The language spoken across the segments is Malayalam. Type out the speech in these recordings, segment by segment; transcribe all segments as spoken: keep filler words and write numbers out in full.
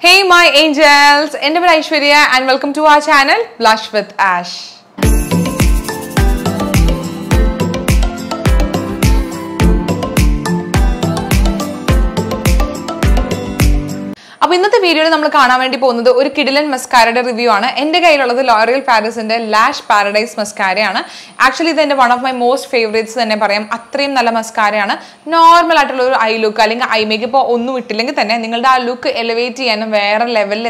Hey my angels, I am Aishwarya and welcome to our channel Lash with Ash. Now, in this video, we will see a Kidilan mascara review. I have Loreal Paris Lash Paradise Mascara. Actually, this is one of my most favorites. It's a mascara. Normal eye look, eye makeup, you look elevate to level.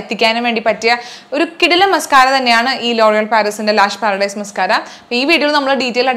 Kidilan mascara is Loreal Paris Lash Paradise Mascara. In this video, we will detail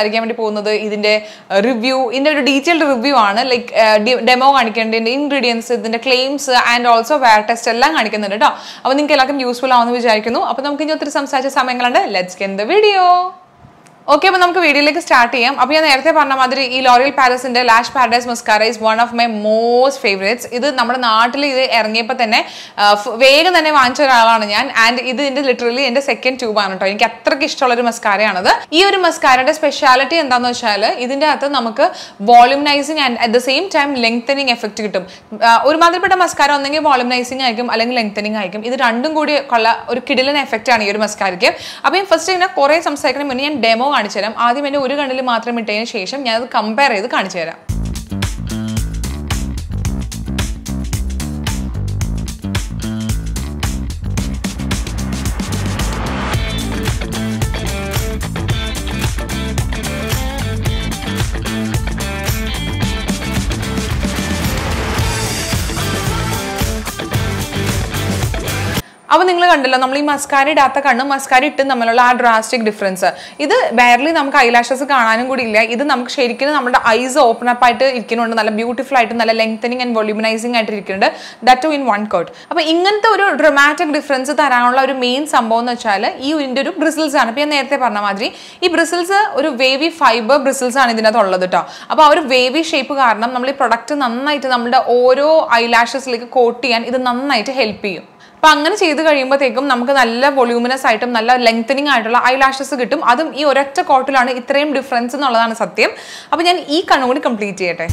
review. This is a detailed review, like demo, ingredients, claims, and also wear test എല്ലാം കാണിക്കുന്നുണ്ട് ട്ടോ. അപ്പോൾ നിങ്ങൾക്ക് എല്ലാവർക്കും യൂസ്ഫുൾ ആവുമെന്ന് വിചാരിക്കുന്നു. അപ്പോൾ നമുക്ക് ഇനി ഒത്തിരി സംസാരിച്ച സമയങ്ങളുണ്ട്. Let's get in the video. Okay, അപ്പോൾ നമുക്ക് വീഡിയോയിലേക്ക് സ്റ്റാർട്ട് ചെയ്യാം. അപ്പോൾ ഞാൻ നേരത്തെ പറഞ്ഞ മാതിരി ഈ L'Oreal Paris Lash Paradise Mascara is one of my most favorites. ഇത് നമ്മുടെ നാട്ടിൽ ഇത് ഇറങ്ങിയപ്പോൾ തന്നെ വേഗം തന്നെ വാങ്ങിച്ച ഒരാളാണ് ഞാൻ. ആൻഡ് ഇത് ഇതിന്റെ ലിറ്ററലി എൻ്റെ സെക്കൻഡ് ട്യൂബ് ആണ് ട്ടോ. എനിക്ക് അത്രയ്ക്ക് ഇഷ്ടമുള്ള ഒരു മസ്കാരയാണത്. ഈ ഒരു മസ്കാരയുടെ സ്പെഷ്യാലിറ്റി എന്താണെന്ന് വെച്ചാൽ ഇതിന്റെ അകത്ത് നമുക്ക് volumizing and at the same time lengthening effect കിട്ടും. ഒരുമാതിരിപ്പെട്ട മസ്കാര ഒന്നെങ്കിൽ വോളിയൂമൈസിങ് ആയിരിക്കും അല്ലെങ്കിൽ ലെങ്തനിങ് ആയിരിക്കും. ഇത് രണ്ടും കൂടി ഉള്ള ഒരു കിടിലൻ എഫക്റ്റ് ആണ് ഈ ഒരു മസ്കാരയ്ക്ക്. അപ്പോൾ ഞാൻ ഫസ്റ്റ് ഇങ്ങനെ കുറേ സംസാരിക്കുന്ന മുന്നേ ഞാൻ ഡെമോ കാണിച്ചു തരാം. ആദ്യം എന്നെ ഒരു കണ്ണിൽ മാത്രം ഇട്ടതിന് ശേഷം ഞാൻ അത് കമ്പയർ ചെയ്ത് കാണിച്ചു തരാം. അപ്പോൾ നിങ്ങൾ കണ്ടല്ലോ നമ്മൾ ഈ മസ്കാര ഇടാത്ത കണ്ണും മസ്കാര ഇട്ടും തമ്മിലുള്ള ആ ഡ്രാസ്റ്റിക് ഡിഫറൻസ്. ഇത് ബാരലി നമുക്ക് ഐലാഷസ് കാണാനും കൂടി ഇല്ല. ഇത് നമുക്ക് ശരിക്കും നമ്മുടെ ഐസ് ഓപ്പൺ അപ്പ് ആയിട്ട് ഇരിക്കുന്നുണ്ട്. നല്ല ബ്യൂട്ടിഫുൾ ആയിട്ട് നല്ല ലെങ്തനിങ് ആൻഡ് വോളിയൂമനൈസിംഗ് ആയിട്ട് ഇരിക്കുന്നുണ്ട്. That two in one coat. അപ്പോൾ ഇങ്ങനത്തെ ഒരു ഡ്രമാറ്റിക് ഡിഫറൻസ് തരാനുള്ള ഒരു മെയിൻ സംഭവം എന്ന് വെച്ചാൽ ഈ ഇതിൻ്റെ ഒരു ബ്രിസിൽസ് ആണ്. അപ്പോൾ ഞാൻ നേരത്തെ പറഞ്ഞ മാതിരി ഈ ബ്രിസിൽസ് ഒരു വേവി ഫൈബർ ബ്രിസിൽസ് ആണ് ഇതിനകത്ത് ഉള്ളത് കേട്ടോ. അപ്പോൾ ആ ഒരു വേവി ഷേപ്പ് കാരണം നമ്മൾ ഈ പ്രൊഡക്റ്റ് നന്നായിട്ട് നമ്മുടെ ഓരോ ഐലാഷസിലേക്ക് കോട്ട് ചെയ്യാൻ ഇത് നന്നായിട്ട് ഹെൽപ്പ് ചെയ്യും. അപ്പോൾ അങ്ങനെ ചെയ്ത് കഴിയുമ്പോഴത്തേക്കും നമുക്ക് നല്ല വോളിയൂമിനസ് ആയിട്ടും നല്ല ലെങ്തനിങ് ആയിട്ടുള്ള ഐലാഷസ് കിട്ടും. അതും ഈ ഒരൊറ്റ കോട്ടിലാണ് ഇത്രയും ഡിഫറൻസ് എന്നുള്ളതാണ് സത്യം. അപ്പോൾ ഞാൻ ഈ കണ്ണും കൂടി കംപ്ലീറ്റ് ചെയ്യട്ടെ.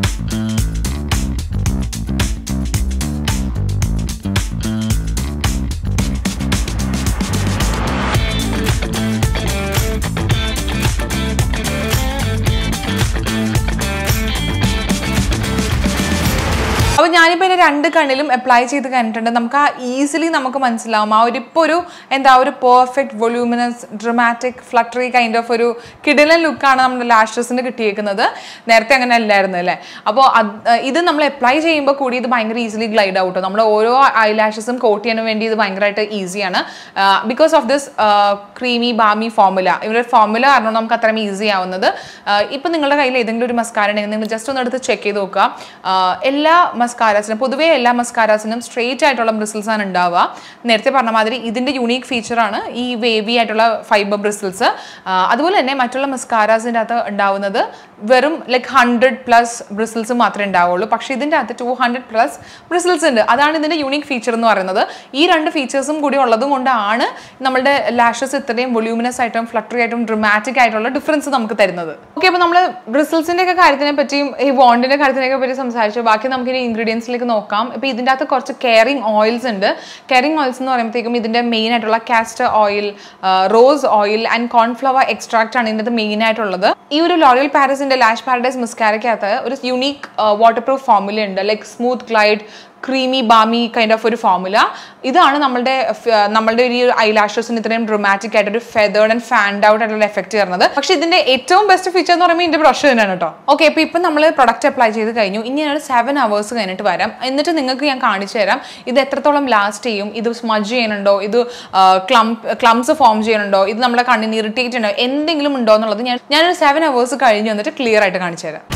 അപ്പോൾ ഞാനിപ്പോൾ ഇതിൻ്റെ രണ്ട് കണ്ണിലും അപ്ലൈ ചെയ്ത് കഴിഞ്ഞിട്ടുണ്ട്. നമുക്ക് ആ ഈസിലി നമുക്ക് മനസ്സിലാവും ആ ഒരു ഇപ്പോൾ ഒരു എന്താ ഒരു perfect voluminous dramatic fluttery kind of ഒരു കിടിലൻ ലുക്കാണ് നമ്മുടെ ലാഷസിന് കിട്ടിയേക്കുന്നത്. നേരത്തെ അങ്ങനെ അല്ലായിരുന്നു അല്ലേ. അപ്പോൾ ഇത് നമ്മൾ അപ്ലൈ ചെയ്യുമ്പോൾ കൂടി ഇത് ഭയങ്കര ഈസിലി ഗ്ലൈഡ് ഔട്ട്. നമ്മൾ ഓരോ ഐ ലാഷസും കോട്ട് ചെയ്യാൻ വേണ്ടി ഇത് ഭയങ്കരമായിട്ട് ഈസിയാണ്. Because of this creamy balmy formula. ഇവരുടെ ഫോമുല കാരണം നമുക്ക് അത്രയും ഈസി ആവുന്നത്. ഇപ്പം നിങ്ങളുടെ കയ്യിൽ ഏതെങ്കിലും ഒരു മസ്കാര ഉണ്ടെങ്കിൽ നിങ്ങൾ ജസ്റ്റ് ഒന്ന് എടുത്ത് ചെക്ക് ചെയ്ത് നോക്കുക. എല്ലാ മസ്കാരാസിനും പൊതുവേ എല്ലാ മസ്കാരാസിനും സ്ട്രെയിറ്റ് ആയിട്ടുള്ള ബ്രിസിൽസ് ആണ് ഉണ്ടാവുക. നേരത്തെ പറഞ്ഞ മാതിരി ഇതിൻ്റെ യുണീക്ക് ഫീച്ചറാണ് ഈ വേവി ആയിട്ടുള്ള ഫൈബർ ബ്രിസിൽസ്. അതുപോലെ തന്നെ മറ്റുള്ള മസ്കാരാസിൻ്റെ അകത്ത് ഉണ്ടാവുന്നത് വെറും ലൈക്ക് ഹൺഡ്രഡ് പ്ലസ് ബ്രിസിൽസ് മാത്രമേ ഉണ്ടാവുള്ളൂ. പക്ഷേ ഇതിൻ്റെ അകത്ത് ടു ഹൺഡ്രഡ് പ്ലസ് ബ്രിസിൽസ് ഉണ്ട്. അതാണ് ഇതിൻ്റെ യുണീക്ക് ഫീച്ചർ എന്ന് പറയുന്നത്. ഈ രണ്ട് ഫീച്ചേഴ്സും കൂടി ഉള്ളത് കൊണ്ടാണ് നമ്മുടെ ലാഷസ് ഇത്രയും വോള്യൂമിനസ് ആയിട്ടും ഫ്ലട്ടറി ആയിട്ടും ഡ്രമാറ്റിക് ആയിട്ടുള്ള ഡിഫറൻസ് നമുക്ക് തരുന്നത്. ഓക്കെ, അപ്പോൾ നമ്മൾ ബ്രിസിൽസിൻ്റെ ഒക്കെ കാര്യത്തിനെ പറ്റിയും ഈ ബോണ്ടിൻ്റെ കാര്യത്തിനൊക്കെ പറ്റി സംസാരിച്ചു. ബാക്കി നമുക്ക് ഇനി ഇൻഗ്രീഡിയൻസിലേക്ക് നോക്കാം. ഇപ്പോൾ ഇതിൻ്റെ അകത്ത് കുറച്ച് കെയറിങ് ഓയിൽസ് ഉണ്ട്. കെയറിങ് ഓയിൽസ് എന്ന് പറയുമ്പോഴത്തേക്കും ഇതിൻ്റെ മെയിൻ ആയിട്ടുള്ള castor oil, rose oil and cornflower extract ആണ് ഇതിൻ്റെ മെയിൻ ആയിട്ടുള്ളത്. ഈ ഒരു ലോറിയൽ പാരീസിൻ്റെ ലാഷ് പാരഡൈസ് മസ്കാരയ്ക്കകത്ത് ഒരു യുണീക്ക് വാട്ടർ പ്രൂഫ് ഫോമുല ഉണ്ട്. Like smooth glide creamy balmy kind of ഒരു ഫോമുല. ഇതാണ് നമ്മളുടെ നമ്മളുടെ ഈ ഐലാഷസിന് ഇത്രയും ഡ്രമാറ്റിക് ആയിട്ട് ഒരു ഫെതേർഡ് ആൻഡ് ഫാൻഡ് ഔട്ട് ആയിട്ടുള്ള എഫക്റ്റ് തരുന്നത്. പക്ഷേ ഇതിന്റെ ഏറ്റവും ബെസ്റ്റ് ഫീച്ചർ എന്ന് പറയുമ്പോൾ ഇതിന്റെ ബ്രഷ് തന്നെയാണ് കേട്ടോ. ഓക്കെ, അപ്പോൾ ഇപ്പം നമ്മൾ പ്രൊഡക്റ്റ് അപ്ലൈ ചെയ്ത് കഴിഞ്ഞു. ഇനി ഞാൻ സെവൻ അവേഴ്സ് കഴിഞ്ഞിട്ട് വരാം. എന്നിട്ട് നിങ്ങൾക്ക് ഞാൻ കാണിച്ചു തരാം ഇത് എത്രത്തോളം ലാസ്റ്റ് ചെയ്യും, ഇത് സ്മജ് ചെയ്യുന്നുണ്ടോ, ഇത് ക്ലംപ് ക്ലംസ് ഫോം ചെയ്യുന്നുണ്ടോ, ഇത് നമ്മുടെ കണ്ണിന് ഇറിറ്റേറ്റ് ഉണ്ടോ, എന്തെങ്കിലും ഉണ്ടോ എന്നുള്ളത് ഞാൻ ഞാനൊരു സെവൻ അവേഴ്സ് കഴിഞ്ഞ് വന്നിട്ട് ക്ലിയർ ആയിട്ട് കാണിച്ചു തരാം.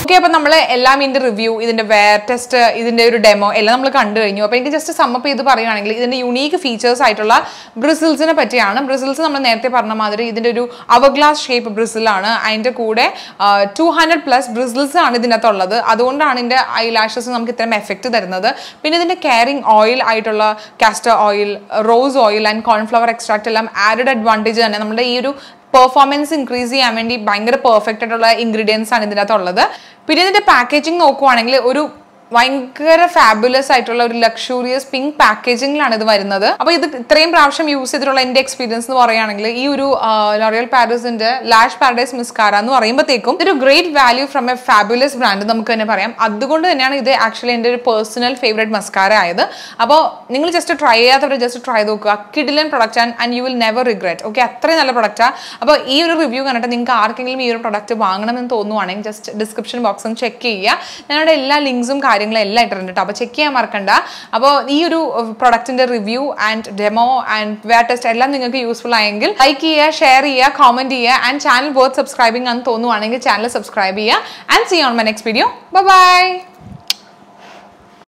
ഓക്കെ, അപ്പോൾ നമ്മൾ എല്ലാം ഇതിൻ്റെ റിവ്യൂ, ഇതിൻ്റെ വെയർ ടെസ്റ്റ്, ഇതിൻ്റെ ഒരു ഡെമോ എല്ലാം നമ്മൾ കണ്ടു കഴിഞ്ഞു. അപ്പോൾ എനിക്ക് ജസ്റ്റ് സമ്മപ്പ് ചെയ്ത് പറയുകയാണെങ്കിൽ ഇതിൻ്റെ യുണീക്ക് ഫീച്ചേഴ്സ് ആയിട്ടുള്ള ബ്രിസിൽസിനെ പറ്റിയാണ്. ബ്രിസിൽസ് നമ്മൾ നേരത്തെ പറഞ്ഞ മാതിരി ഇതിൻ്റെ ഒരു അവർ ഗ്ലാസ് ഷേപ്പ് ബ്രിസിലാണ്. അതിൻ്റെ കൂടെ ടു ഹൺഡ്രഡ് പ്ലസ് ബ്രിസിൽസ് ആണ് ഇതിനകത്തുള്ളത്. അതുകൊണ്ടാണ് ഇതിൻ്റെ ഐ ലാഷസ് നമുക്ക് ഇത്രയും എഫക്റ്റ് തരുന്നത്. പിന്നെ ഇതിൻ്റെ കെയറിങ് ഓയിൽ ആയിട്ടുള്ള castor oil, rose oil and cornflower extract എല്ലാം ആഡഡ് അഡ്വാൻറ്റേജ് തന്നെ നമ്മുടെ ഈ ഒരു പെർഫോമൻസ് ഇൻക്രീസ് ചെയ്യാൻ വേണ്ടി ഭയങ്കര പെർഫെക്റ്റ് ആയിട്ടുള്ള ഇൻഗ്രീഡിയൻസ് ആണ് ഇതിനകത്തുള്ളത്. പിന്നെ ഇതിന്റെ പാക്കേജിങ് നോക്കുവാണെങ്കിൽ ഒരു ഭയങ്കര ഫാബുലസ് ആയിട്ടുള്ള ഒരു ലക്ഷൂറിയസ് പിങ്ക് പാക്കേജിംഗിലാണ് ഇത് വരുന്നത്. അപ്പോൾ ഇത് ഇത്രയും പ്രാവശ്യം യൂസ് ചെയ്തിട്ടുള്ള എൻ്റെ എക്സ്പീരിയൻസ് എന്ന് പറയുകയാണെങ്കിൽ ഈ ഒരു ലോറിയൽ പാരീസിന്റെ ലാഷ് പാരഡൈസ് മസ്കാര എന്ന് പറയുമ്പോഴത്തേക്കും ഇതൊരു great value from a fabulous brand നമുക്ക് തന്നെ പറയാം. അതുകൊണ്ട് തന്നെയാണ് ഇത് ആക്ച്വലി എൻ്റെ ഒരു പേഴ്സണൽ ഫേവറേറ്റ് മസ്കാര ആയത്. അപ്പോൾ നിങ്ങൾ ജസ്റ്റ് ട്രൈ ചെയ്യാത്തവർ ജസ്റ്റ് ട്രൈ നോക്കുക. കിഡിലൻ product and and you will never regret. Okay, അത്രയും നല്ല പ്രൊഡക്റ്റാണ്. അപ്പോൾ ഈ ഒരു റിവ്യൂ കണ്ടിട്ട് നിങ്ങൾക്ക് ആർക്കെങ്കിലും ഈ ഒരു പ്രൊഡക്റ്റ് വാങ്ങണമെന്ന് തോന്നുവാണെങ്കിൽ ജസ്റ്റ് ഡിസ്ക്രിപ്ഷൻ ബോക്സും ചെക്ക് ചെയ്യുക. ഞങ്ങളുടെ എല്ലാ ലിങ്ക്സും കാര്യങ്ങളെല്ലാം ഇട്ടിട്ടുണ്ട്. അപ്പോൾ ചെക്ക് ചെയ്യാൻ മറക്കണ്ട. അപ്പോൾ ഈ ഒരു പ്രൊഡക്റ്റിന്റെ review and demo and wear test എല്ലാം നിങ്ങൾക്ക് യൂസ്ഫുൾ ആയെങ്കിൽ ലൈക്ക് ചെയ്യുക, ഷെയർ ചെയ്യുക, കോമെന്റ് ചെയ്യുക ആൻഡ് ചാനൽ വർത്ത് സബ്സ്ക്രൈബിംഗ് ആണെന്ന് തോന്നുവാണെങ്കിൽ ചാനൽ സബ്സ്ക്രൈബ് ചെയ്യുക. And see on my next video. Bye by.